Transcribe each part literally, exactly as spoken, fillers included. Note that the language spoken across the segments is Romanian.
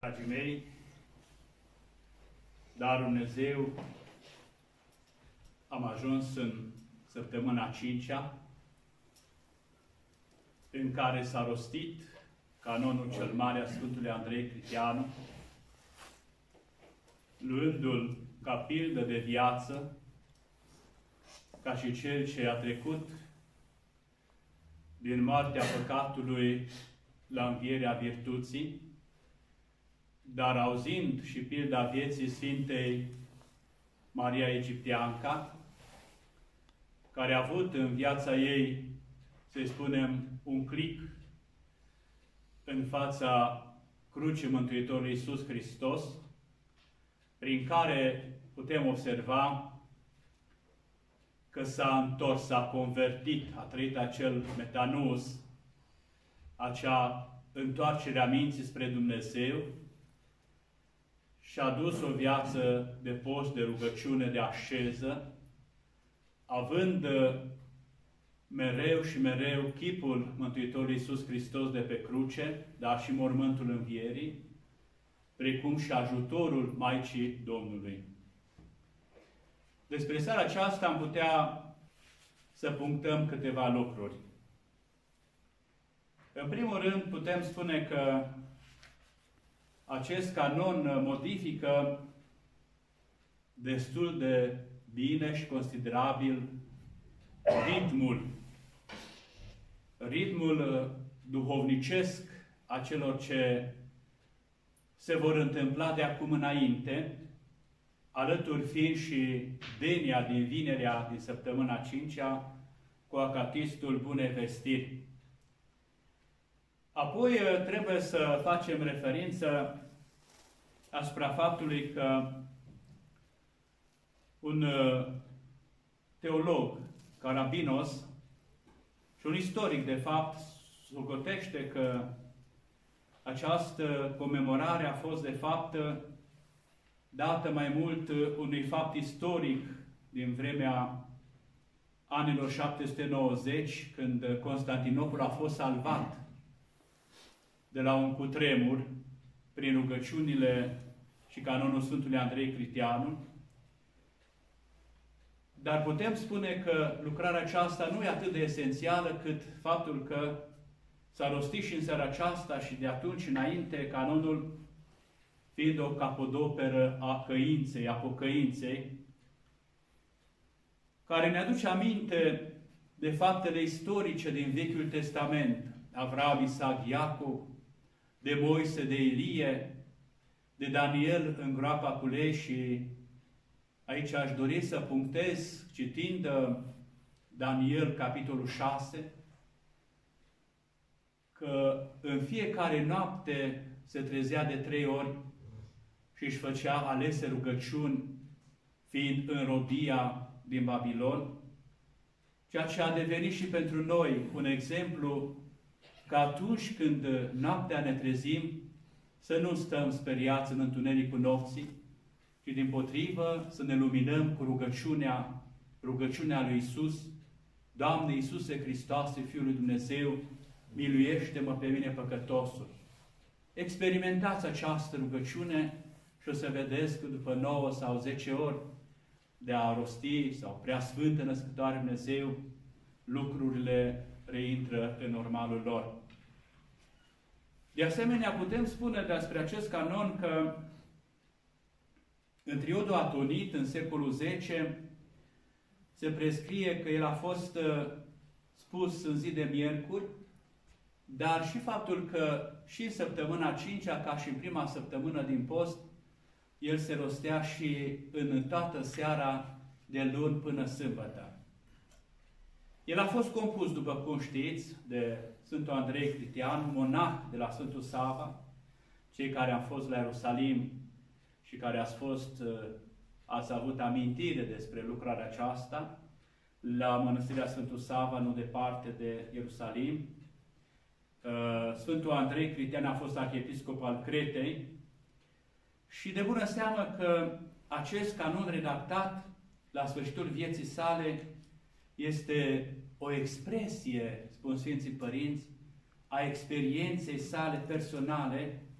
Dragii mei, dar Dumnezeu, am ajuns în săptămâna cincea, în care s-a rostit canonul cel mare a Sfântului Andrei Criteanu, luându-l ca pildă de viață, ca și cel ce a trecut din moartea păcatului la învierea virtuții, dar auzind și pilda vieții Sfintei Maria Egipteanca, care a avut în viața ei, să-i spunem, un clic în fața crucii Mântuitorului Iisus Hristos, prin care putem observa că s-a întors, s-a convertit, a trăit acel metanus, acea întoarcere a minții spre Dumnezeu, și a dus o viață de post, de rugăciune, de asceză, având mereu și mereu chipul Mântuitorului Iisus Hristos de pe cruce, dar și mormântul învierii, precum și ajutorul Maicii Domnului. Despre seara aceasta am putea să punctăm câteva lucruri. În primul rând, putem spune că acest canon modifică destul de bine și considerabil ritmul, ritmul duhovnicesc a celor ce se vor întâmpla de acum înainte, alături fiind și denia din vinerea din săptămâna cincea cu acatistul Bunei Vestiri. Apoi trebuie să facem referință asupra faptului că un teolog, Carabinos, și un istoric, de fapt, socotește că această comemorare a fost, de fapt, dată mai mult unui fapt istoric din vremea anilor șapte sute nouăzeci, când Constantinopol a fost salvat de la un cutremur prin rugăciunile și canonul Sfântului Andrei Criteanu. Dar putem spune că lucrarea aceasta nu e atât de esențială cât faptul că s-a rostit și în seara aceasta și de atunci înainte canonul fiind o capodoperă a căinței, a pocăinței, care ne aduce aminte de faptele istorice din Vechiul Testament, Avram, Isaac, Iacov, de Moise, de Ilie, de Daniel în groapa cu lei. Și aici aș dori să punctez, citind Daniel, capitolul șase, că în fiecare noapte se trezea de trei ori și își făcea alese rugăciuni, fiind în robia din Babilon, ceea ce a devenit și pentru noi un exemplu că atunci când noaptea ne trezim, să nu stăm speriați în întunericul nopții, ci dimpotrivă să ne luminăm cu rugăciunea, rugăciunea lui Iisus: Doamne Iisuse Hristoase, Fiul lui Dumnezeu, miluiește-mă pe mine păcătosul. Experimentați această rugăciune și o să vedeți că după nouă sau zece ori de a rosti sau Prea Sfântă Născătoare Dumnezeu, lucrurile reintră în normalul lor. De asemenea, putem spune despre acest canon că în Triodul Atonit, în secolul zece, se prescrie că el a fost spus în zi de miercuri, dar și faptul că și în săptămâna cincea, ca și în prima săptămână din post, el se rostea și în toată seara de luni până sâmbătă. El a fost compus, după cum știți, de Sfântul Andrei Criteanu, monah de la Sfântul Sava. Cei care am fost la Ierusalim și care ați fost, ați avut amintire despre lucrarea aceasta, la Mănăstirea Sfântul Sava, nu departe de Ierusalim. Sfântul Andrei Criteanu a fost arhiepiscop al Cretei și de bună seamă că acest canon redactat la sfârșitul vieții sale este o expresie, spun Sfinții Părinți, a experienței sale personale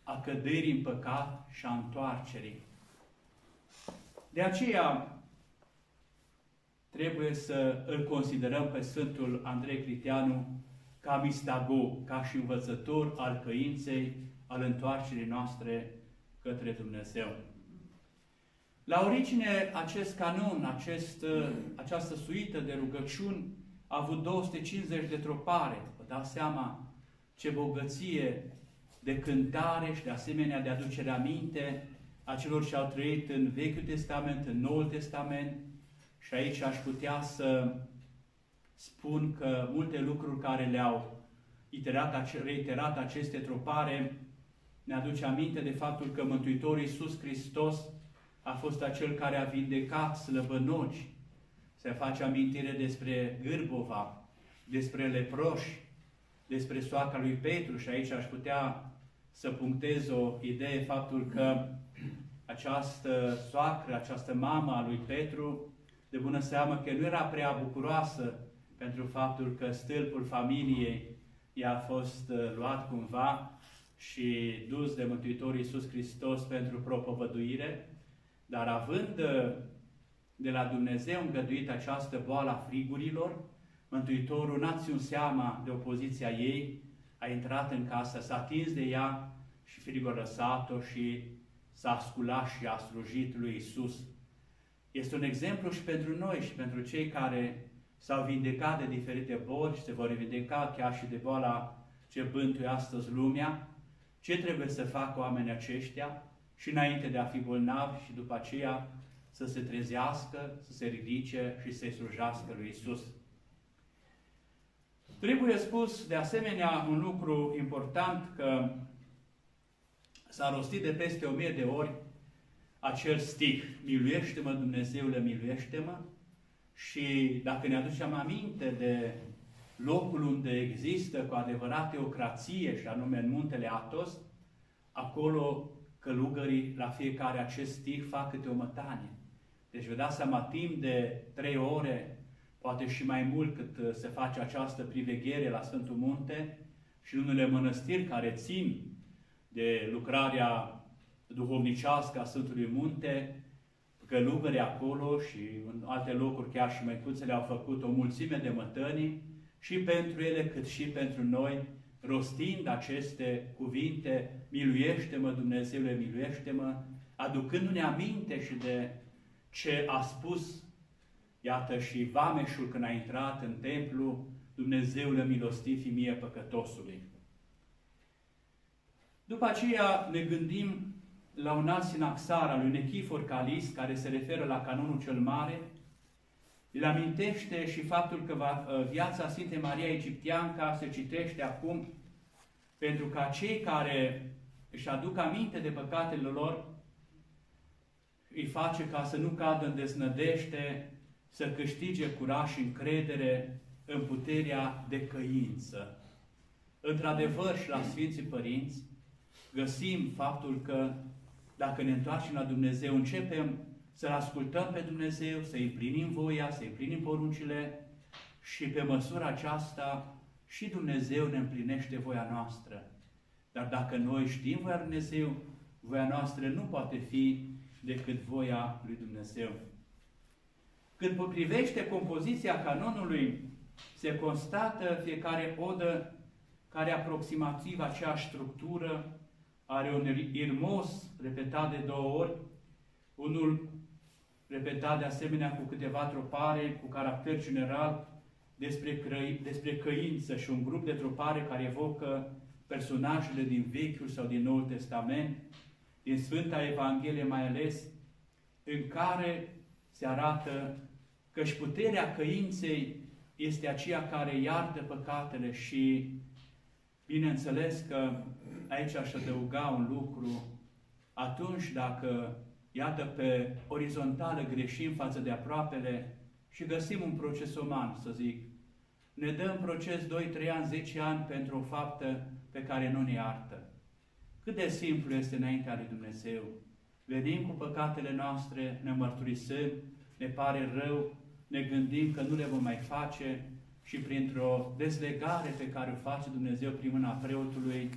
a căderii în păcat și a întoarcerii. De aceea trebuie să îl considerăm pe Sfântul Andrei Criteanu ca mistago, ca și învățător al căinței, al întoarcerii noastre către Dumnezeu. La origine, acest canon, acest, această suită de rugăciuni a avut două sute cincizeci de tropare. Vă dați seama ce bogăție de cântare și de asemenea de aducere aminte a celor ce au trăit în Vechiul Testament, în Noul Testament. Și aici aș putea să spun că multe lucruri care le-au iterat, reiterat aceste tropare ne aduce aminte de faptul că Mântuitorul Iisus Hristos a fost acel care a vindecat slăbănoci. Se face amintire despre Gârbova, despre leproși, despre soacra lui Petru și aici aș putea să punctez o idee, faptul că această soacră, această mamă a lui Petru, de bună seamă că nu era prea bucuroasă pentru faptul că stâlpul familiei i-a fost luat cumva și dus de Mântuitorul Iisus Hristos pentru propovăduire, dar având de la Dumnezeu îngăduit această boală a frigurilor, Mântuitorul n-a ținut seama de opoziția ei, a intrat în casă, s-a atins de ea și frigul a lăsat-o și s-a sculat și a slujit lui Iisus. Este un exemplu și pentru noi și pentru cei care s-au vindecat de diferite boli și se vor vindeca chiar și de boala ce bântuie astăzi lumea. Ce trebuie să facă oamenii aceștia și înainte de a fi bolnavi și după aceea să se trezească, să se ridice și să-i slujească lui Iisus. Trebuie spus de asemenea un lucru important, că s-a rostit de peste o mie de ori acel stih, miluiește-mă Dumnezeule, miluiește-mă, și dacă ne aducem aminte de locul unde există cu adevărat teocrație, și anume în muntele Athos, acolo călugării la fiecare acest stih fac câte o mătanie. Deci vă dați seama, timp de trei ore, poate și mai mult cât se face această priveghere la Sfântul Munte, și în unele mănăstiri care țin de lucrarea duhovnicească a Sfântului Munte, călugării acolo și în alte locuri, chiar și măicuțele, au făcut o mulțime de mătănii și pentru ele, cât și pentru noi, rostind aceste cuvinte, miluiește-mă, Dumnezeule, miluiește-mă, aducându-ne aminte și de ce a spus, iată, și vameșul când a intrat în templu, Dumnezeule, milostivi mie păcătosului. După aceea ne gândim la un alt sinaxar al lui Nechifor Calist, care se referă la canonul cel mare. Îl amintește și faptul că va, viața Sfintei Maria Egipteanca se citește acum pentru ca cei care își aduc aminte de păcatele lor, îi face ca să nu cadă în deznădejde, să câștige curaj și încredere în puterea de căință. Într-adevăr, și la Sfinții Părinți găsim faptul că dacă ne întoarcem la Dumnezeu, începem să-L ascultăm pe Dumnezeu, să-i împlinim voia, să-i împlinim poruncile și pe măsura aceasta și Dumnezeu ne împlinește voia noastră. Dar dacă noi știm voia lui Dumnezeu, voia noastră nu poate fi decât voia lui Dumnezeu. Când privește compoziția canonului, se constată fiecare odă care aproximativ aceeași structură, are un irmos repetat de două ori, unul repetat de asemenea cu câteva tropare, cu caracter general, despre, crăi, despre căință și un grup de tropare care evocă personajele din Vechiul sau din Noul Testament, din Sfânta Evanghelie mai ales, în care se arată că și puterea căinței este aceea care iartă păcatele și, bineînțeles că aici aș adăuga un lucru, atunci dacă, iată, pe orizontală greșim față de aproapele și găsim un proces uman, să zic, ne dăm proces doi, trei ani, zece ani pentru o faptă pe care nu ne iartă. Cât de simplu este înaintea lui Dumnezeu. Venim cu păcatele noastre, ne mărturisim, ne pare rău, ne gândim că nu le vom mai face și printr-o dezlegare pe care o face Dumnezeu prin mâna preotului,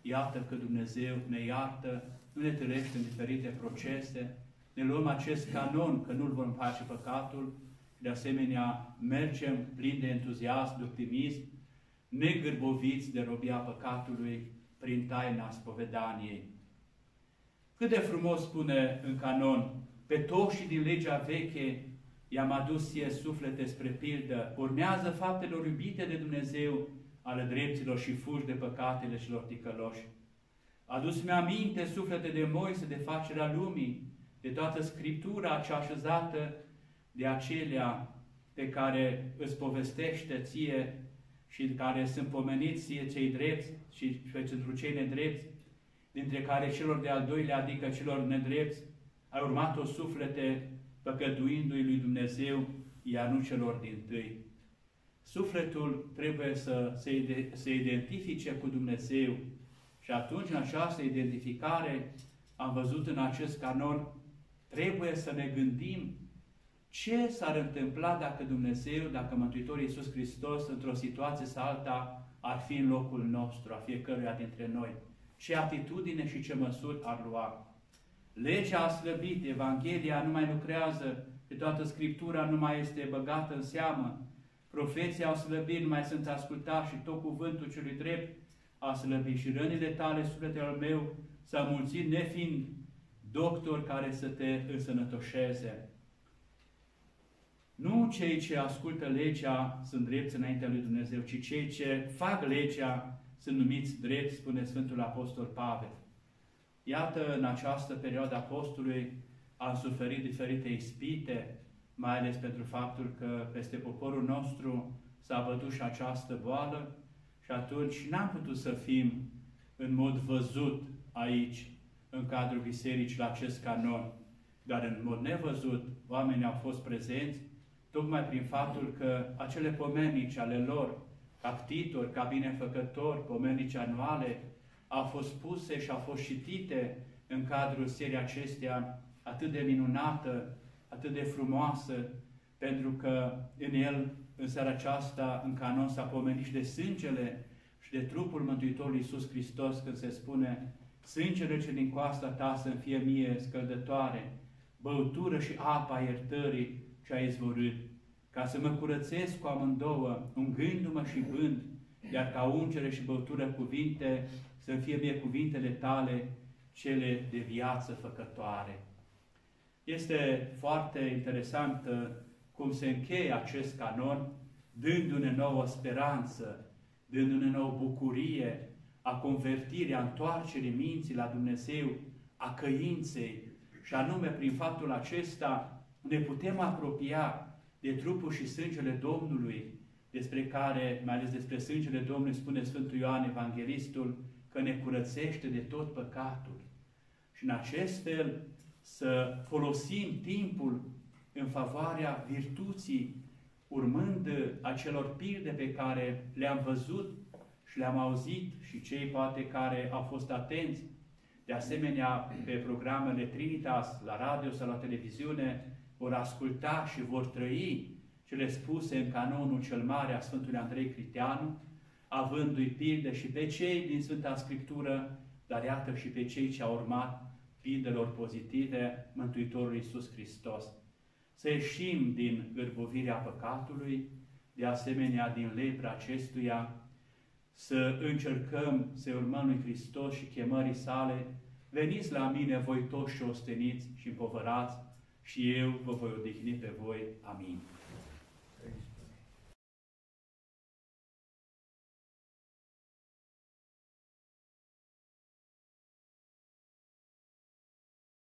iată că Dumnezeu ne iartă, nu ne târăște în diferite procese, ne luăm acest canon că nu-l vom face păcatul, de asemenea mergem plini de entuziasm, de optimism, negârboviți de robia păcatului prin taina spovedaniei. Cât de frumos spune în canon, pe toți din legea veche i-am adus ție suflete spre pildă, urmează faptelor iubite de Dumnezeu, ale dreptilor și fugi de păcatele celor ticăloși. Adus-mi aminte suflete de Moise, de facerea lumii, de toată Scriptura cea așezată, de acelea pe care îți povestește ție și care sunt pomeniți ție cei drepți și pentru cei nedrepți, dintre care celor de-al doilea, adică celor nedrepți, ai urmat-o suflete păcătuindu-i lui Dumnezeu, iar nu celor dintâi. Sufletul trebuie să se, se identifice cu Dumnezeu și atunci, în această identificare, am văzut în acest canon, trebuie să ne gândim ce s-ar întâmpla dacă Dumnezeu, dacă Mântuitorul Iisus Hristos, într-o situație sau alta, ar fi în locul nostru, a fiecăruia dintre noi. Ce atitudine și ce măsuri ar lua. Legea a slăbit, Evanghelia nu mai lucrează, de toată Scriptura nu mai este băgată în seamă, profeții au slăbit, nu mai sunt ascultați și tot cuvântul celui drept a slăbit. Și rănile tale, sufletele meu, s-au mulțit nefiind doctor care să te însănătoșeze. Nu cei ce ascultă legea sunt drepți înaintea lui Dumnezeu, ci cei ce fac legea sunt numiți drepți, spune Sfântul Apostol Pavel. Iată, în această perioadă apostolului am suferit diferite ispite, mai ales pentru faptul că peste poporul nostru s-a bătut și această boală și atunci n-am putut să fim în mod văzut aici, în cadrul bisericii, la acest canon. Dar în mod nevăzut, oamenii au fost prezenți, tocmai prin faptul că acele pomenici ale lor, ca ctitori, ca binefăcători, pomenici anuale, au fost puse și au fost citite în cadrul serii acesteia atât de minunată, atât de frumoasă, pentru că în el, în seara aceasta, în canon s-a pomenit și de sângele și de trupul Mântuitorului Iisus Hristos, când se spune: sângele ce din coasta ta să-mi fie mie scăldătoare, băutură și apa iertării ce a izvorât, ca să mă curățesc cu amândouă, ungându-mă și bând, iar ca ungere și băutură cuvinte, să-mi fie mie cuvintele tale, cele de viață făcătoare. Este foarte interesant cum se încheie acest canon, dându-ne nouă speranță, dându-ne nouă bucurie a convertirii, a întoarcerii minții la Dumnezeu, a căinței, și anume prin faptul acesta ne putem apropia de trupul și sângele Domnului, despre care, mai ales despre sângele Domnului, spune Sfântul Ioan Evanghelistul, că ne curățește de tot păcatul. Și în acest fel să folosim timpul în favoarea virtuții, urmând acelor pilde pe care le-am văzut și le-am auzit, și cei poate care au fost atenți, de asemenea pe programele Trinitas, la radio sau la televiziune, vor asculta și vor trăi cele spuse în canonul cel mare a Sfântului Andrei Criteanu, avându-i pilde și pe cei din Sfânta Scriptură, dar iată și pe cei ce au urmat pildelor pozitive Mântuitorului Iisus Hristos. Să ieșim din gârbovirea păcatului, de asemenea din lepra acestuia, să încercăm să urmăm lui Hristos și chemării sale: veniți la mine voi toți și osteniți și împovărați, și eu vă voi odihni pe voi. Amin.